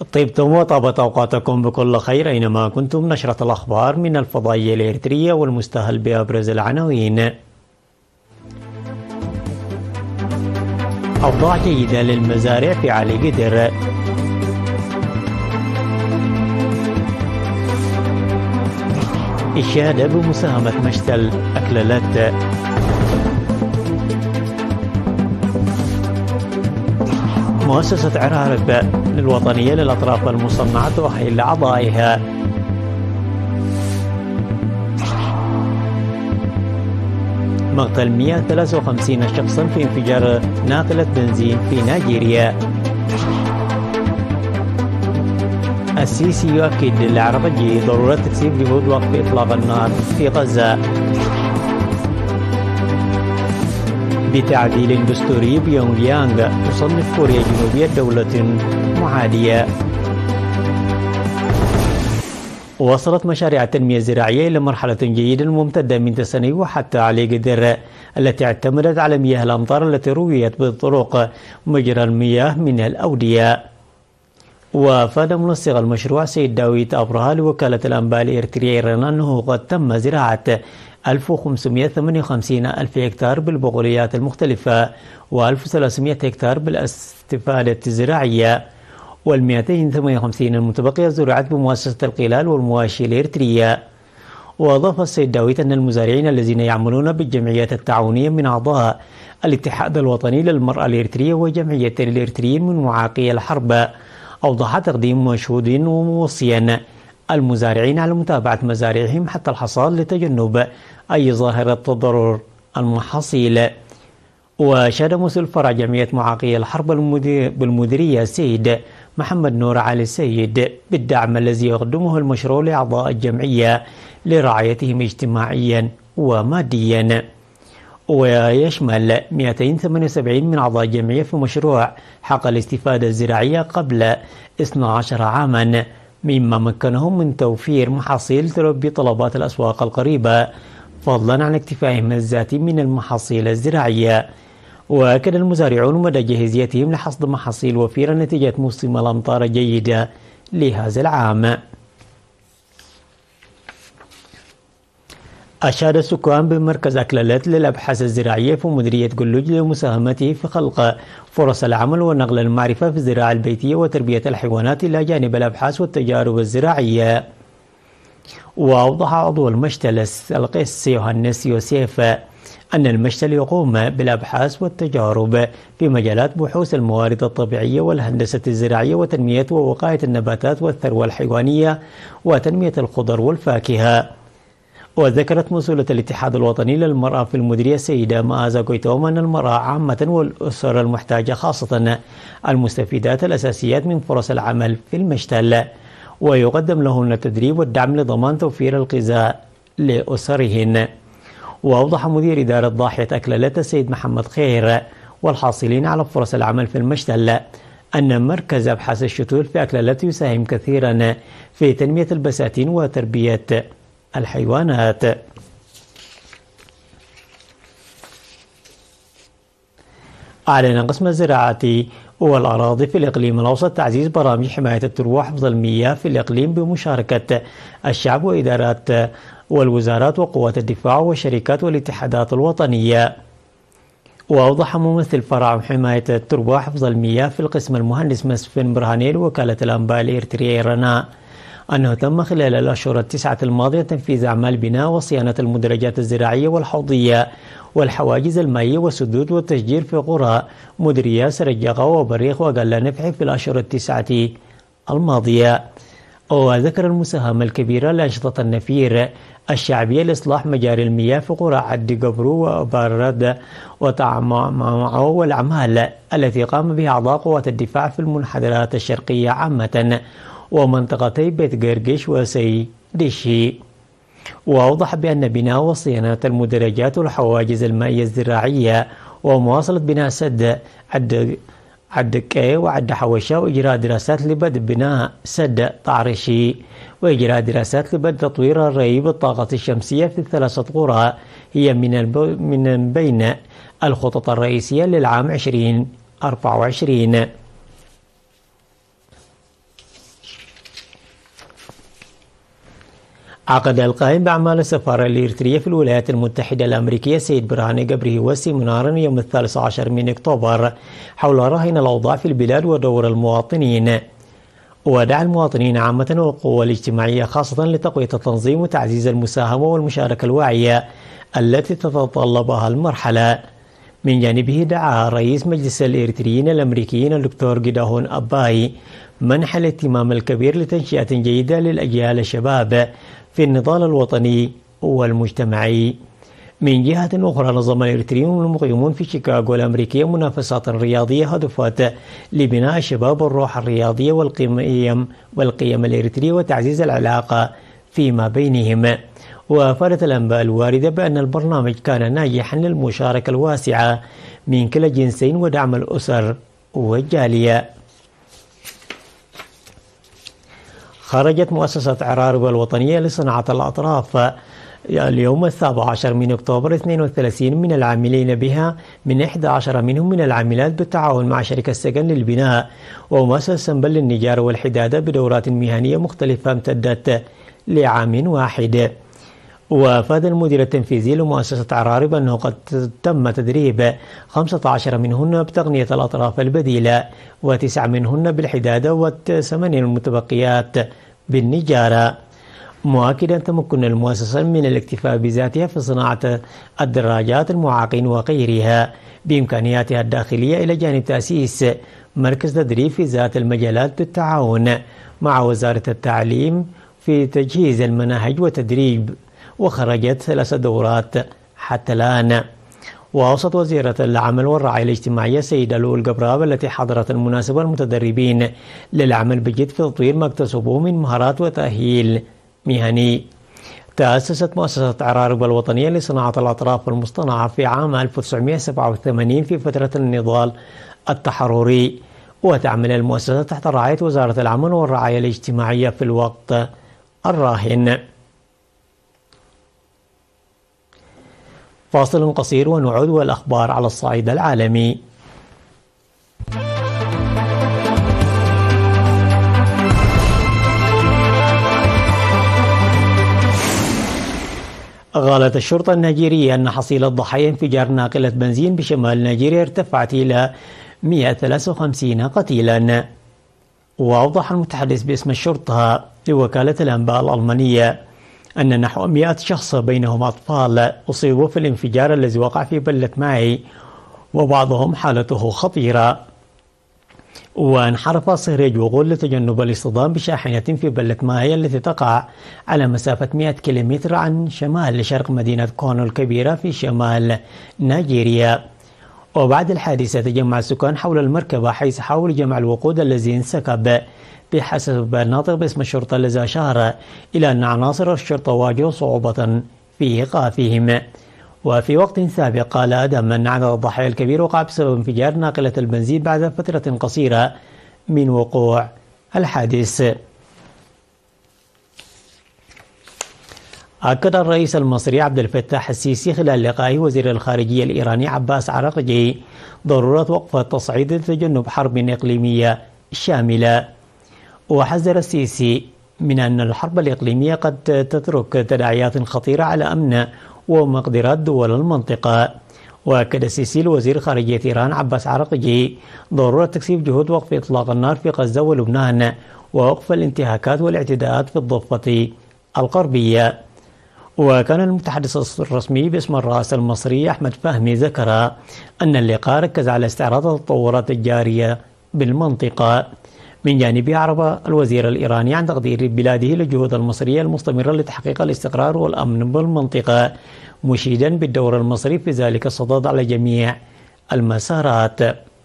طيبتم وطابت أوقاتكم بكل خير أينما كنتم. نشرة الأخبار من الفضائية الإريترية والمستهل بأبرز العناوين. أوضاع جيدة للمزارع في علي قدر. إشادة بمساهمة مشتل أكللت. مؤسسة عرارب الوطنية للأطراف المصنعة تؤهل لأعضائها. مقتل 153 شخصا في انفجار ناقلة بنزين في نيجيريا. السيسي يؤكد للعربجي ضرورة تكثيف جهود وقف إطلاق النار في غزة. بتعديل دستوري بيونغ يانغ تصنف كوريا الجنوبية دولة معادية. وصلت مشاريع التنمية الزراعية إلى مرحلة جيدة ممتدة من تسني وحتى علي قدر التي اعتمدت على مياه الأمطار التي رويت بطرق مجرى المياه من الأودية. وافاد منسق المشروع سيد داوود أبرهة لوكالة الأنباء الإريترية إيرنا أنه قد تم زراعة 1558 ألف هكتار بالبقوليات المختلفة و1300 هكتار بالاستفادة الزراعية، وال258 المتبقية زرعت بمؤسسة القلال والمواشي الإريترية. وأضاف السيد داوود أن المزارعين الذين يعملون بالجمعيات التعاونية من أعضاء الاتحاد الوطني للمرأة الإريترية وجمعية الإريتريين من معاقي الحرب أوضح تقديم مشهود وموصيا المزارعين على متابعة مزارعهم حتى الحصاد لتجنب أي ظاهرة تضرر المحاصيل. وشهد مسؤول فرع جمعية معاقي الحرب بالمديرية السيد محمد نور علي السيد بالدعم الذي يقدمه المشروع لأعضاء الجمعية لرعايتهم اجتماعيا وماديا. ويشمل 278 من أعضاء الجمعية في مشروع حق الاستفادة الزراعية قبل 12 عاما، مما مكنهم من توفير محاصيل تلبي طلبات الأسواق القريبة فضلا عن اكتفائهم الذاتي من المحاصيل الزراعية. وأكد المزارعون مدى جاهزيتهم لحصد محاصيل وفيرة نتيجة موسم الأمطار الجيدة لهذا العام. أشاد السكان بمركز أكللت للأبحاث الزراعية في مديرية قلوج لمساهمته في خلق فرص العمل ونقل المعرفة في الزراعة البيتية وتربية الحيوانات إلى جانب الأبحاث والتجارب الزراعية. وأوضح عضو المشتل القس يوهانس يوسيف أن المشتل يقوم بالأبحاث والتجارب في مجالات بحوث الموارد الطبيعية والهندسة الزراعية وتنمية ووقاية النباتات والثروة الحيوانية وتنمية الخضر والفاكهة. وذكرت مسؤولة الاتحاد الوطني للمرأة في المديرية السيدة مآزا كويتوم أن المرأة عامة والأسر المحتاجة خاصة المستفيدات الأساسيات من فرص العمل في المشتل، ويقدم لهن التدريب والدعم لضمان توفير الغذاء لأسرهن. وأوضح مدير إدارة ضاحية أكللت السيد محمد خير والحاصلين على فرص العمل في المشتل أن مركز أبحاث الشتول في أكللت يساهم كثيرا في تنمية البساتين وتربية الحيوانات. أعلن قسم الزراعة والأراضي في الإقليم الأوسط تعزيز برامج حماية التروة وحفظ المياه في الإقليم بمشاركة الشعب وإدارات والوزارات وقوات الدفاع والشركات والاتحادات الوطنية. وأوضح ممثل فرع حماية التروة وحفظ المياه في القسم المهندس مسفن برهاني لوكالة الأنباء الإريترية إيرنا أنه تم خلال الأشهر التسعة الماضية تنفيذ أعمال بناء وصيانة المدرجات الزراعية والحوضية والحواجز المائية والسدود والتشجير في قرى مديرية سرجاقة وبريخ وقلة نفح في الأشهر التسعة الماضية. وذكر المساهمة الكبيرة لأنشطة النفير الشعبية لإصلاح مجاري المياه في قرى عد قبرو وبارد وطعمعو والأعمال التي قام بها أعضاء قوات الدفاع في المنحدرات الشرقية عامة ومنطقتي بيت قرقش وسيدشي. وأوضح بأن بناء وصيانة المدرجات والحواجز المائية الزراعية ومواصلة بناء سد عد كي وعد حوشة وإجراء دراسات لبدء بناء سد طعرشي وإجراء دراسات لبدء تطوير الري بالطاقة الشمسية في 3 قرى هي من بين الخطط الرئيسية للعام 2024. عقد القائم بأعمال السفارة الإريترية في الولايات المتحدة الأمريكية سيد برهان قبره سيمينارا يوم 13 من أكتوبر حول رهن الأوضاع في البلاد ودور المواطنين، ودعا المواطنين عامة والقوى الاجتماعية خاصة لتقوية التنظيم وتعزيز المساهمة والمشاركة الواعية التي تتطلبها المرحلة. من جانبه دعا رئيس مجلس الإريتريين الأمريكيين الدكتور جداهون أباي منح الاهتمام الكبير لتنشئة جيدة للأجيال الشباب في النضال الوطني والمجتمعي. من جهة أخرى، نظم الإريتريون المقيمون في شيكاغو الأمريكية منافسات رياضية هدفت لبناء الشباب والروح الرياضية والقيم الإريترية وتعزيز العلاقة فيما بينهم. وأفادت الأنباء الواردة بأن البرنامج كان ناجحا للمشاركة الواسعة من كلا الجنسين ودعم الأسر والجالية. خرجت مؤسسة عرارب الوطنية لصناعة الأطراف اليوم 17 من أكتوبر 32 من العاملين بها، من 11 منهم من العاملات بالتعاون مع شركة سكن للبناء ومؤسسة سنبل للنجارة والحدادة بدورات مهنية مختلفة امتدت لعام واحد. وأفاد المدير التنفيذي لمؤسسة عرارب أنه قد تم تدريب 15 منهن بتقنية الأطراف البديلة، و9 منهن بالحدادة، و8 المتبقيات بالنجارة، مؤكدا تمكن المؤسسة من الاكتفاء بذاتها في صناعة الدراجات، المعاقين وغيرها بإمكانياتها الداخلية، إلى جانب تأسيس مركز تدريب في ذات المجالات بالتعاون مع وزارة التعليم في تجهيز المناهج وتدريب. وخرجت 3 دورات حتى الآن. وأوصت وزيرة العمل والرعاية الاجتماعية سيدة لؤي القبراب التي حضرت المناسبة المتدربين للعمل بجد في تطوير ما اكتسبوه من مهارات وتأهيل مهني. تأسست مؤسسة عرارب الوطنية لصناعة الأطراف المصطنعة في عام 1987 في فترة النضال التحرري، وتعمل المؤسسة تحت رعاية وزارة العمل والرعاية الاجتماعية في الوقت الراهن. فاصل قصير ونعود والأخبار على الصعيد العالمي. قالت الشرطة النيجيرية أن حصيلة ضحايا انفجار ناقلة بنزين بشمال نيجيريا ارتفعت إلى 153 قتيلا. وأوضح المتحدث باسم الشرطة لوكالة الأنباء الألمانية أن نحو 100 شخص بينهم أطفال أصيبوا في الانفجار الذي وقع في بلدة ماي، وبعضهم حالته خطيرة. وانحرف صهريج وغول لتجنب الاصطدام بشاحنة في بلدة ماي التي تقع على مسافة 100 كيلومتر عن شمال شرق مدينة كونو الكبيرة في شمال نيجيريا. وبعد الحادثة تجمع السكان حول المركبة حيث حاولوا جمع الوقود الذي انسكب، بحسب الناطق باسم الشرطة الذي أشار إلى أن عناصر الشرطة واجهوا صعوبة في إيقافهم. وفي وقت سابق قال أدم أن عدد الضحايا الكبير وقع بسبب انفجار ناقلة البنزين بعد فترة قصيرة من وقوع الحادث. أكد الرئيس المصري عبد الفتاح السيسي خلال لقائه وزير الخارجية الإيراني عباس عراقجي ضرورة وقف التصعيد لتجنب حرب إقليمية شاملة. وحذر السيسي من أن الحرب الإقليمية قد تترك تداعيات خطيرة على أمن ومقدرات دول المنطقة. وأكد السيسي لوزير خارجية إيران عباس عراقجي ضرورة تكثيف جهود وقف إطلاق النار في غزة ولبنان ووقف الانتهاكات والاعتداءات في الضفة الغربية. وكان المتحدث الرسمي باسم الرئاسة المصري أحمد فهمي ذكر أن اللقاء ركز على استعراض التطورات الجارية بالمنطقة. من جانبه أعرب الوزير الإيراني عن تقدير بلاده للجهود المصرية المستمرة لتحقيق الاستقرار والأمن بالمنطقة، مشيدا بالدور المصري في ذلك الصدد على جميع المسارات.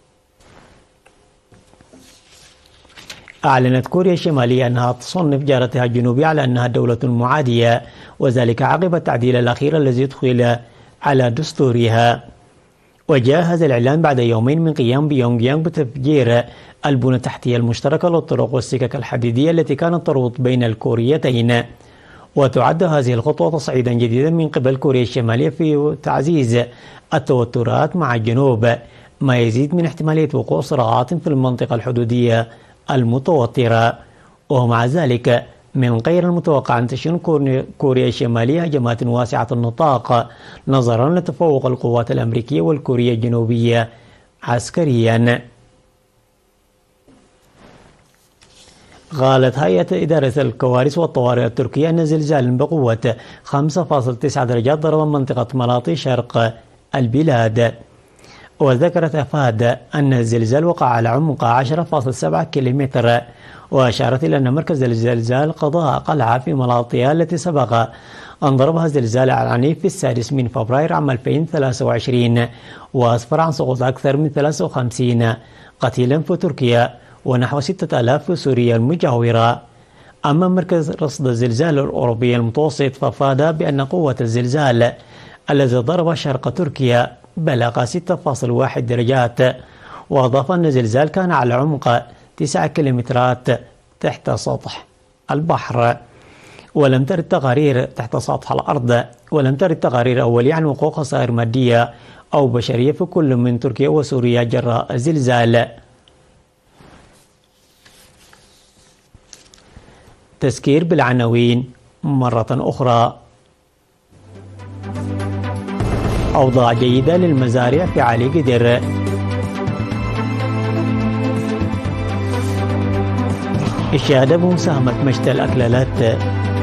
أعلنت كوريا الشمالية أنها تصنف جارتها الجنوبية على أنها دولة معادية، وذلك عقب التعديل الأخير الذي يدخل على دستورها. وجاء هذا الإعلان بعد يومين من قيام بيونغ يانغ بتفجير البنى التحتية المشتركة للطرق والسكك الحديدية التي كانت تربط بين الكوريتين. وتعد هذه الخطوة تصعيدا جديدا من قبل كوريا الشمالية في تعزيز التوترات مع الجنوب، ما يزيد من احتمالية وقوع صراعات في المنطقة الحدودية المتوترة. ومع ذلك من غير المتوقع أن تشن كوريا الشمالية هجمات واسعة النطاق نظرا لتفوق القوات الأمريكية والكورية الجنوبية عسكريا. قالت هيئة إدارة الكوارث والطوارئ التركية أن زلزال بقوة 5.9 درجات ضرب منطقة ملاطي شرق البلاد. وذكرت أفاد أن الزلزال وقع على عمق 10.7 كيلومتر، وأشارت إلى أن مركز الزلزال قضاء قلعة في ملاطيا التي سبق أن ضربها الزلزال العنيف في 6 من فبراير عام 2023، وأسفر عن سقوط أكثر من 53 قتيلا في تركيا ونحو 6000 في سوريا المجاورة. أما مركز رصد الزلزال الأوروبي المتوسط فأفاد بأن قوة الزلزال الذي ضرب شرق تركيا بلغ 6.1 درجات، وأضاف أن الزلزال كان على عمق 9 كيلومترات تحت سطح البحر. ولم ترد تقارير تحت سطح الأرض ولم ترد تقارير أولية عن وقوع خسائر مادية أو بشرية في كل من تركيا وسوريا جراء الزلزال. تذكير بالعناوين مرة أخرى. أوضاع جيدة للمزارع في علي قدر. إشادة بمساهمة مشتى الأكلالات.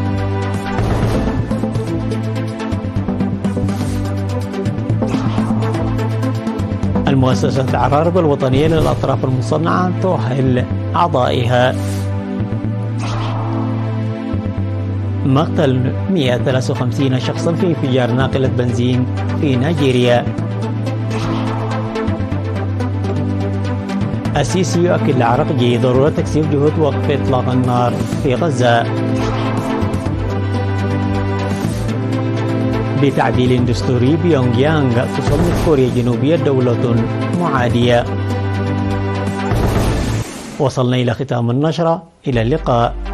المؤسسة العرارب الوطنية للأطراف المصنعة تؤهل أعضائها. مقتل 153 شخصا في انفجار ناقلة بنزين في نيجيريا. السيسي يؤكد لعرقجي ضرورة تكثيف جهود وقف إطلاق النار في غزة. بتعديل دستوري بيونغ يانغ تصنف كوريا الجنوبية دولة معادية. وصلنا إلى ختام النشرة، إلى اللقاء.